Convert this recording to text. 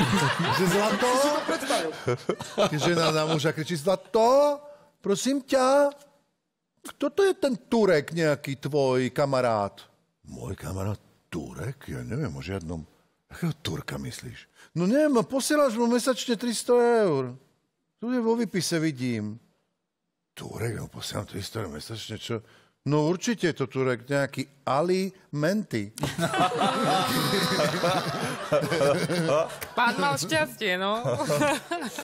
Že zlato? Žena na muža kričí, zlato, prosím ťa, kto to je ten Turek nejaký tvoj kamarát? Môj kamarát Turek? Ja neviem o žiadnom. Akého Turka myslíš? No neviem, posieláš mu mesačne 300 eur. Tu je vo výpise, vidím. Turek, no posielam 300 eur mesačne, čo? No určite je to Turek, nejaký Ali Menty. Pán mal šťastie, no.